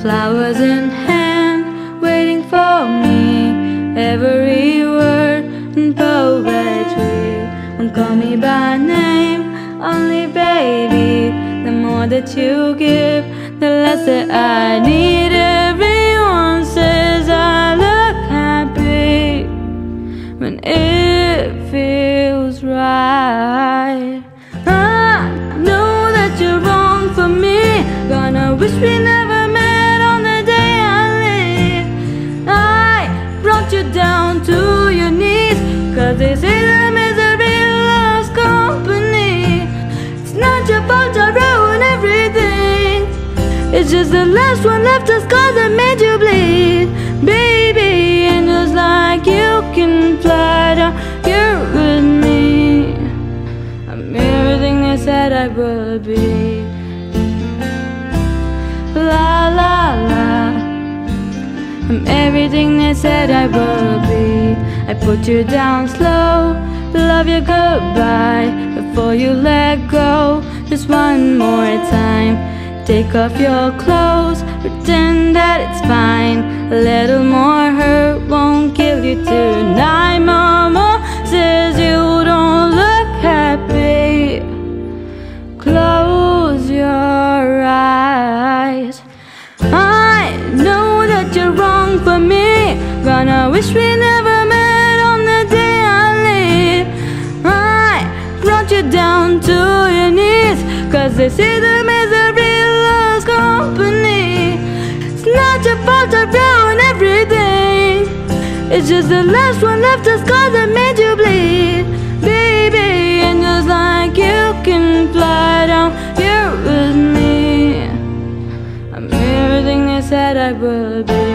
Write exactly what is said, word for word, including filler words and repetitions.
flowers in hand, waiting for me. Every word in poetry won't call me by name, only baby. The more that you give, the less that I need. Everyone says I look happy when it feels right. I know that you're wrong for me, gonna wish we never met on the day I lived. I brought you down to your knees, cause they say the misery loves company. It's not your fault I ruined everything, it's just the last one left, the scars that made you bleed. Baby, and just like you can fly down here with me, I'm everything they said I would be. La la la, I'm everything they said I would be. I put you down slow, love you goodbye before you let go. Just one more time, take off your clothes, pretend that it's fine. A little more hurt won't kill you tonight. Mama says you don't look happy, close your eyes. I know that you're wrong for me, gonna wish we never met on the day I lived. I brought you down to your knees, cause they say the misery loves company. It's not your fault I ruined everything, it's just the last one left, the scars that made you bleed. Baby, and just like you can fly down here with me, I'm everything they said I would be.